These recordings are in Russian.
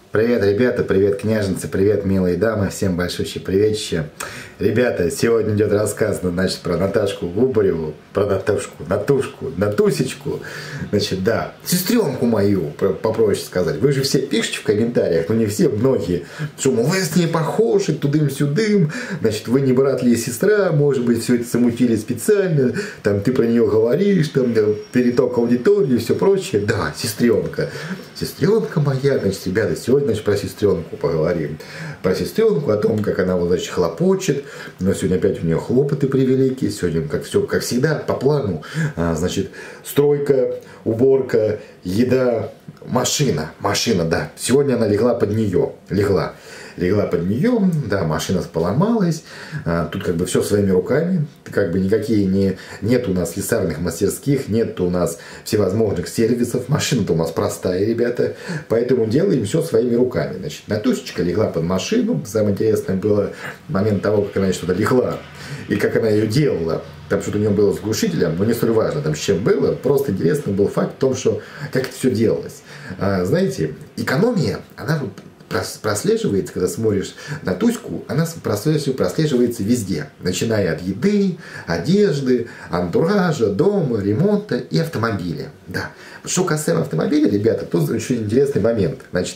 Привет, ребята, привет, княженцы, привет, милые дамы, всем большущий приветище. Ребята, сегодня идет рассказ, значит, про Наташку Губареву, про Натусечку, значит, да, сестренку мою, попроще сказать. Вы же все пишете в комментариях, ну не все, многие, что, мол, вы с ней похожи, тудым-сюдым, значит, вы не брат ли сестра, может быть, все это замутили специально, там, ты про нее говоришь, там, переток аудитории и все прочее. Да, сестренка моя, значит, ребята, сегодня, значит, про сестренку поговорим. Про сестренку, о том, как она, вот, значит, хлопочет. Но сегодня опять у нее хлопоты превеликие. Сегодня, как все, как всегда, по плану. Значит, стройка, уборка, еда, машина, да. Сегодня она легла под нее. Легла под нее, да, машина поломалась, тут как бы все своими руками, как бы никакие нет у нас слесарных мастерских, нет у нас всевозможных сервисов, машина-то у нас простая, ребята, поэтому делаем все своими руками. Значит, Натусечка легла под машину, самое интересное было момент того, как она что-то легла и как она ее делала. Там что-то у нее было с глушителем, но не столь важно, там с чем было, просто интересный был факт в том, что как это все делалось. Знаете, экономия, она вот прослеживается, когда смотришь на Туську, она прослеживается везде, начиная от еды, одежды, антуража, дома, ремонта и автомобиля. Да. Что касаемо автомобиля, ребята, тут очень интересный момент. Значит,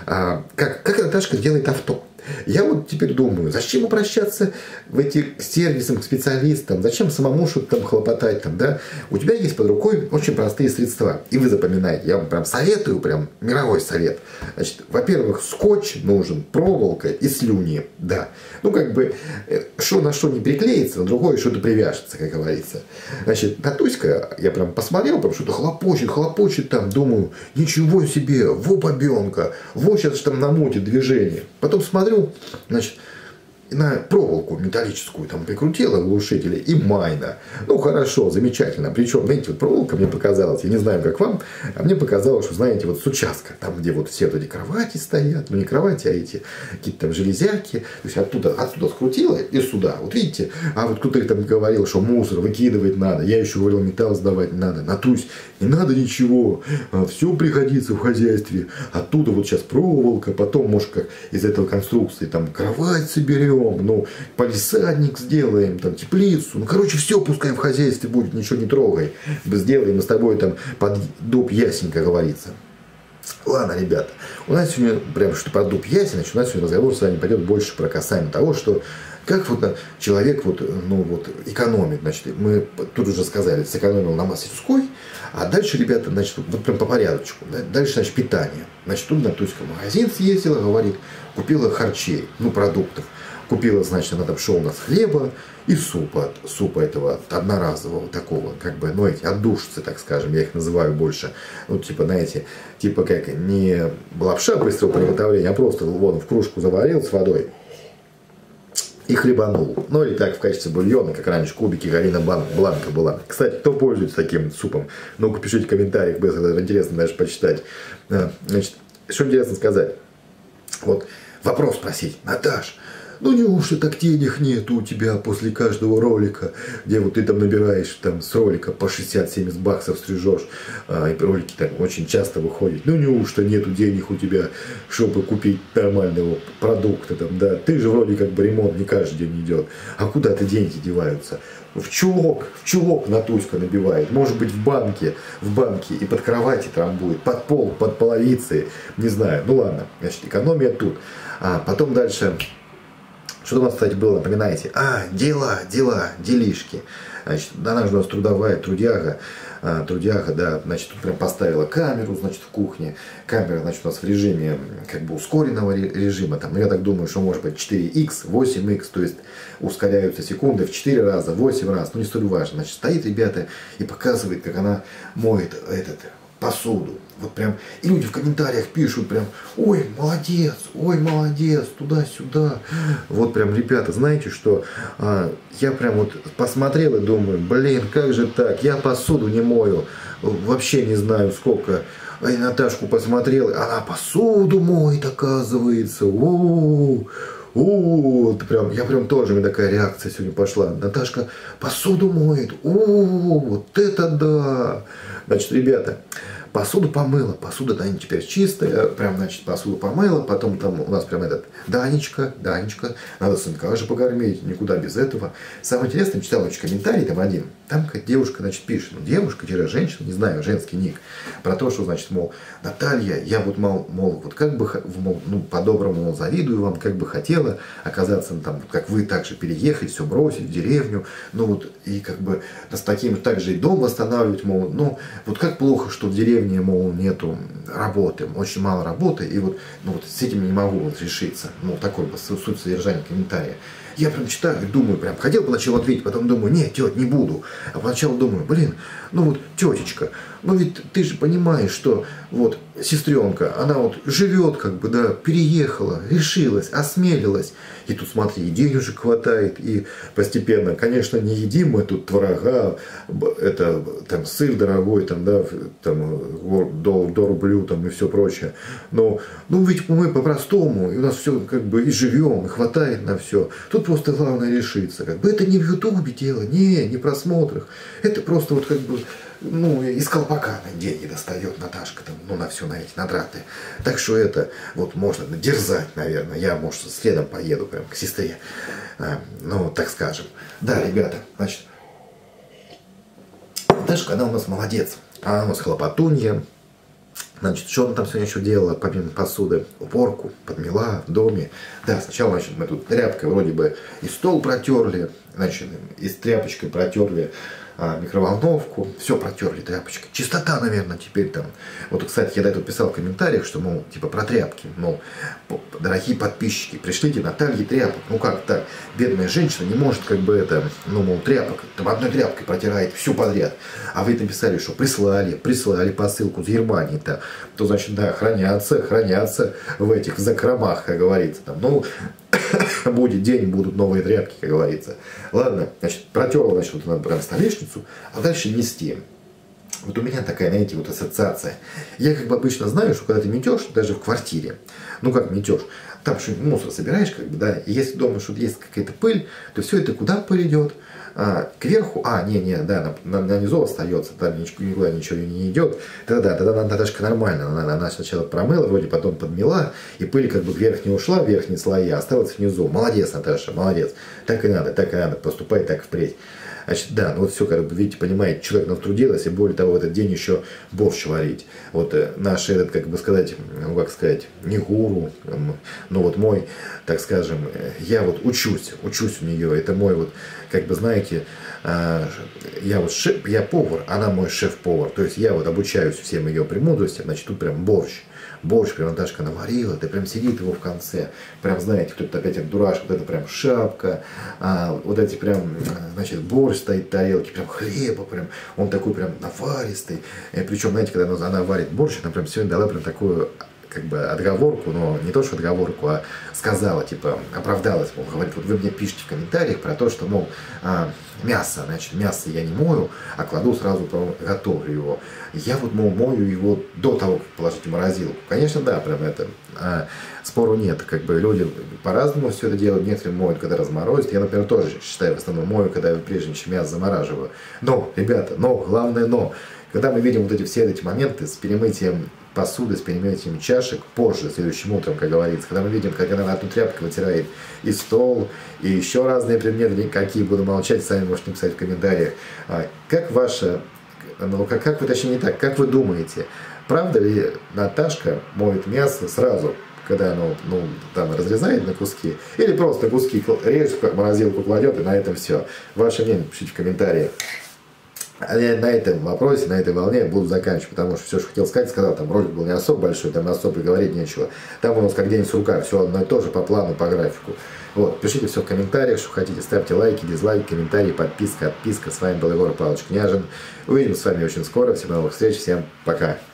как Наташка делает авто? Я вот теперь думаю, зачем обращаться в эти сервисы к специалистам, зачем самому что-то там хлопотать там, да? У тебя есть под рукой очень простые средства, и вы запоминаете, я вам прям советую, прям мировой совет. Значит, во-первых, скотч нужен, проволока и слюни, да. Ну, как бы, что на что не приклеится, на другое что-то привяжется, как говорится. Значит, Натуська, я прям посмотрел, прям что-то хлопочет там, думаю, ничего себе, во бабенка, вот сейчас там намутит движение. Потом смотрю, значит, на проволоку металлическую там прикрутила глушители и майна. Ну, хорошо, замечательно. Причем, знаете, вот проволока мне показалась, я не знаю, как вам, а мне показалось, что, знаете, вот с участка, там, где вот все эти кровати стоят, ну, не кровати, а эти какие-то там железяки, то есть оттуда скрутила и сюда. Вот видите, а вот кто-то там говорил, что мусор выкидывать надо, я еще говорил, металл сдавать надо. Натусь, не надо ничего, все пригодится в хозяйстве. Оттуда вот сейчас проволока, потом, может, как из этого конструкции, там, кровать соберем, ну, палисадник сделаем, там, теплицу. Ну, короче, все пускай в хозяйстве будет, ничего не трогай. Сделаем мы с тобой там под дуб ясень, как говорится. Ладно, ребята, у нас сегодня прям что под дуб ясень, значит, у нас сегодня разговор с вами пойдет больше про касаемо того, что как вот человек вот, ну, вот, экономит. Значит, мы тут уже сказали, сэкономил на массе людской, а дальше, ребята, значит, вот прям по порядочку. Да? Дальше, значит, питание. Значит, тут Натуська в магазин съездила, говорит, купила харчей, ну, продуктов. Купила, значит, она там шел у нас хлеба и супа этого одноразового такого, как бы, ну, эти отдушцы, так скажем, я их называю больше, ну, типа, знаете, типа как не лапша быстрого приготовления, а просто вон в кружку заварил с водой и хлебанул. Ну, или так, в качестве бульона, как раньше кубики Галина Бланка была. Кстати, кто пользуется таким супом? Ну-ка, пишите в комментариях, было интересно даже почитать. Значит, что интересно сказать? Вот, вопрос спросить. Наташ, ну неужто так денег нету у тебя после каждого ролика, где вот ты там набираешь там с ролика по 60-70 баксов стрижешь, и ролики там очень часто выходят. Ну неужто нету денег у тебя, чтобы купить нормального продукта там, да? Ты же вроде как бы ремонт не каждый день идет. А куда-то деньги деваются? В чулок Натуська набивает, может быть в банке и под кровати там будет, под пол, под половицы, не знаю. Ну ладно, значит, экономия тут. А потом дальше. Что у нас, кстати, было, напоминаете? Делишки. Значит, она же у нас трудовая, трудяга, да, значит, тут прям поставила камеру, значит, в кухне. Камера, значит, у нас в режиме, как бы, ускоренного режима, там, ну, я так думаю, что может быть 4х, 8х, то есть ускоряются секунды в 4 раза, 8 раз, ну, не столь важно. Значит, стоит, ребята, и показывает, как она моет посуду. Вот прям, и люди в комментариях пишут прям, ой, молодец, туда-сюда. Вот прям, ребята, знаете, что я прям вот посмотрел и думаю, блин, как же так, я посуду не мою, вообще не знаю сколько. А я Наташку посмотрел, она посуду моет, оказывается. Прям, я прям тоже, у меня такая реакция сегодня пошла. Наташка посуду моет. Вот это да. Значит, ребята, посуду помыла, посуда Таня теперь чистая, прям, значит, посуду помыла, потом там у нас прям Данечка, надо сынка же покормить, никуда без этого. Самое интересное, читал очень комментарий там один, там какая-то девушка, значит, пишет, ну, девушка-женщина, не знаю, женский ник, про то, что, значит, мол, Наталья, я вот, мол, вот как бы, мол, ну, по-доброму, мол, завидую вам, как бы хотела оказаться, там, как вы, так же переехать, все бросить в деревню, ну, вот, и как бы с таким также и дом восстанавливать, мол, ну, вот как плохо, что в деревне, мол, нету работы, очень мало работы, и вот, ну, вот с этим не могу вот решиться, ну, такой бы суть содержания комментария. Я прям читаю и думаю, прям, хотел поначалу ответить, потом думаю, нет, тетя, не буду. А поначалу думаю, блин, ну вот, тетечка, ну ведь ты же понимаешь, что вот сестренка, она вот живет, как бы, да, переехала, решилась, осмелилась. И тут, смотри, и денежек хватает, и постепенно, конечно, не едим мы тут творога, это, там, сыр дорогой, там, да, там, до рублю, там, и все прочее. Но, ну, ведь мы по-простому, и у нас все, как бы, и живем, и хватает на все. Тут просто главное решиться, как бы, это не в Ютубе дело, не просмотрах, это просто вот, как бы, ну, из колпака деньги достает Наташка, там, ну, на все, на эти натраты. Так что это, вот, можно дерзать, наверное. Я, может, следом поеду прям к сестре. Ну, так скажем. Да, ребята, значит, Наташка, она у нас молодец. Она у нас хлопотунья. Значит, что она там сегодня еще делала, помимо посуды? Уборку, подмела в доме. Да, сначала, значит, мы тут тряпкой вроде бы и стол протерли, значит, и с тряпочкой протерли микроволновку, все протерли тряпочкой. Чистота, наверное, теперь там. Вот, кстати, я до этого писал в комментариях, что, мол, типа про тряпки, мол, дорогие подписчики, пришлите Наталье тряпок. Ну как так, бедная женщина не может, как бы, это, ну, мол, тряпок, там одной тряпкой протирает все подряд. А вы написали, что прислали посылку с Германии-то, то, значит, да, хранятся в этих закромах, как говорится, там, ну, будет день, будут новые тряпки, как говорится. Ладно, значит, протерла, значит, вот надо прям столешницу, а дальше нести. Вот у меня такая, знаете, вот ассоциация. Я как бы обычно знаю, что когда ты метешь, даже в квартире, ну как метешь, там что-нибудь мусор собираешь, как бы, да, и если дома что-то есть какая-то пыль, то все это куда пыль идет? Кверху, да, на низу остается, там никуда ничего не идет, тогда Наташка нормально, она сначала промыла, вроде потом подмела, и пыль как бы вверх не ушла, верхние слои, а осталась внизу. Молодец, Наташа, молодец. Так и надо, поступай так впредь. Значит, да, ну вот все, как бы, видите, понимаете, человек натрудилась, и более того, в этот день еще борщ варить. Вот наш этот, как бы сказать, ну как сказать, не гуру, но вот мой, так скажем, я вот учусь у нее, это мой вот, как бы, знаете, я вот я повар, она мой шеф-повар, то есть я вот обучаюсь всем ее премудростям, значит, тут прям борщ прям Наташка наварила, ты прям сидит его в конце, прям, знаете, кто-то опять как дурашка, вот это прям шапка, вот эти прям, значит, борщ стоит в тарелке, прям хлеба, прям, он такой прям наваристый, причем, знаете, когда она варит борщ, она прям сегодня дала прям такую, как бы, отговорку, но не то, что отговорку, а сказала, типа, оправдалась, мол, говорит, вот вы мне пишите в комментариях про то, что, мол, мясо мясо я не мою, а кладу сразу, готовлю его. Я вот, мол, мою его до того, как положить в морозилку. Конечно, да, прям это, спору нет, как бы люди по-разному все это делают, некоторые моют, когда разморозят. Я, например, тоже считаю, в основном мою, когда прежде чем мясо замораживаю. Но, ребята, главное но, когда мы видим вот все эти моменты с перемытием посуды, с перемытием чашек позже, следующим утром, как говорится, когда мы видим, как она одну тряпку вытирает и стол, и еще разные предметы, какие, буду молчать, сами можете написать в комментариях. Как ваша, ну как вы, точнее не так, как вы думаете, правда ли Наташка моет мясо сразу, когда оно, ну, там разрезает на куски, или просто куски режет, в морозилку кладет, и на этом все? Ваше мнение пишите в комментариях. А я на этом вопросе, на этой волне буду заканчивать, потому что все, что хотел сказать, сказал, там ролик был не особо большой, там особо и говорить нечего. Там у нас как день сурка, все одно и то же по плану, по графику. Вот, пишите все в комментариях, что хотите, ставьте лайки, дизлайки, комментарии, подписка, отписка. С вами был Егор Павлович Княжин. Увидимся с вами очень скоро, всем новых встреч, всем пока.